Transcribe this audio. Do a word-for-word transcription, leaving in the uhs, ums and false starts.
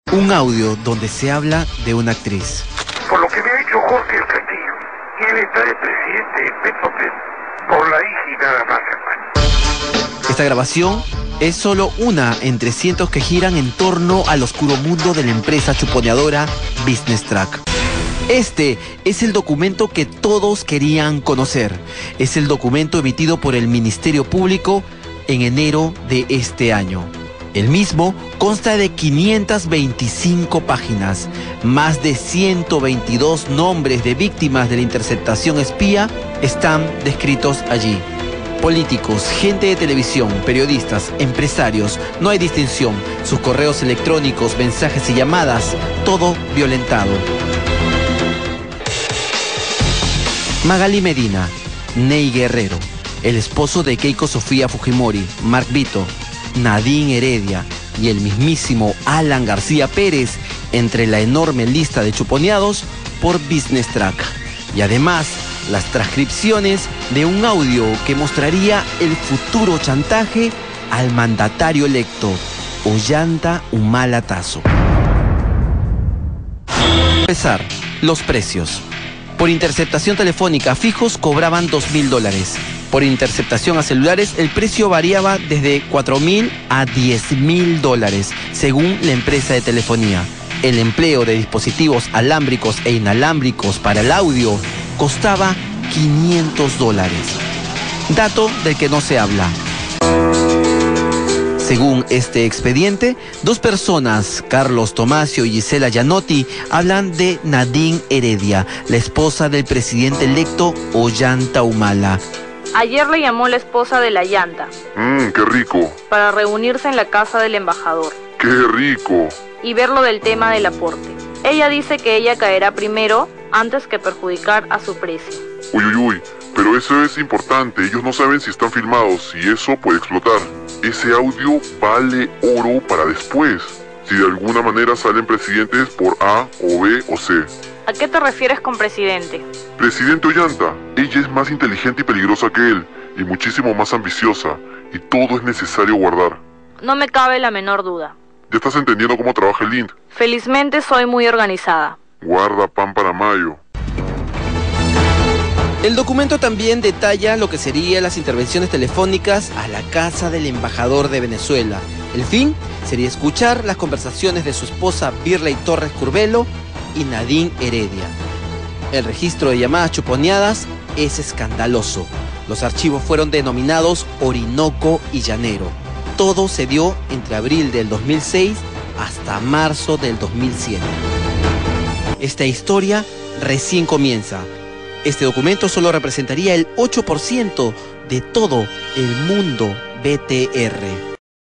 Un audio donde se habla de una actriz. Por lo que me ha dicho Jorge el Castillo, él está de presidente de Petrotel por la hija y nada más, hermano. Esta grabación es solo una entre cientos que giran en torno al oscuro mundo de la empresa chuponeadora Business Track. Este es el documento que todos querían conocer. Es el documento emitido por el Ministerio Público en enero de este año. El mismo consta de quinientas veinticinco páginas, más de ciento veintidós nombres de víctimas de la interceptación espía están descritos allí. Políticos, gente de televisión, periodistas, empresarios, no hay distinción. Sus correos electrónicos, mensajes y llamadas, todo violentado. Magali Medina, Ney Guerrero, el esposo de Keiko Sofía Fujimori, Mark Vito, Nadine Heredia y el mismísimo Alan García Pérez entre la enorme lista de chuponeados por Business Track. Y además, las transcripciones de un audio que mostraría el futuro chantaje al mandatario electo, Ollanta Humala Tazo. Para empezar, los precios. Por interceptación telefónica fijos cobraban dos mil dólares. Por interceptación a celulares el precio variaba desde cuatro mil a diez mil dólares, según la empresa de telefonía. El empleo de dispositivos alámbricos e inalámbricos para el audio costaba quinientos dólares. Dato del que no se habla. Según este expediente, dos personas, Carlos Tomasio y Gisela Gianotti, hablan de Nadine Heredia, la esposa del presidente electo Ollanta Humala. Ayer le llamó la esposa de la Llanta. Mmm, qué rico. Para reunirse en la casa del embajador. Qué rico. Y ver lo del tema del aporte. Ella dice que ella caerá primero antes que perjudicar a su precio. Uy, uy, uy, pero eso es importante. Ellos no saben si están filmados y eso puede explotar. Ese audio vale oro para después, si de alguna manera salen presidentes por A o B o C. ¿A qué te refieres con presidente? Presidente Ollanta, ella es más inteligente y peligrosa que él, y muchísimo más ambiciosa, y todo es necesario guardar. No me cabe la menor duda. ¿Ya estás entendiendo cómo trabaja el I N T? Felizmente soy muy organizada. Guarda pan para mayo. El documento también detalla lo que serían las intervenciones telefónicas a la casa del embajador de Venezuela. El fin sería escuchar las conversaciones de su esposa Birley Torres Curbelo y Nadine Heredia. El registro de llamadas chuponeadas es escandaloso. Los archivos fueron denominados Orinoco y Llanero. Todo se dio entre abril del dos mil seis hasta marzo del dos mil siete. Esta historia recién comienza. Este documento solo representaría el ocho por ciento de todo el mundo B T R.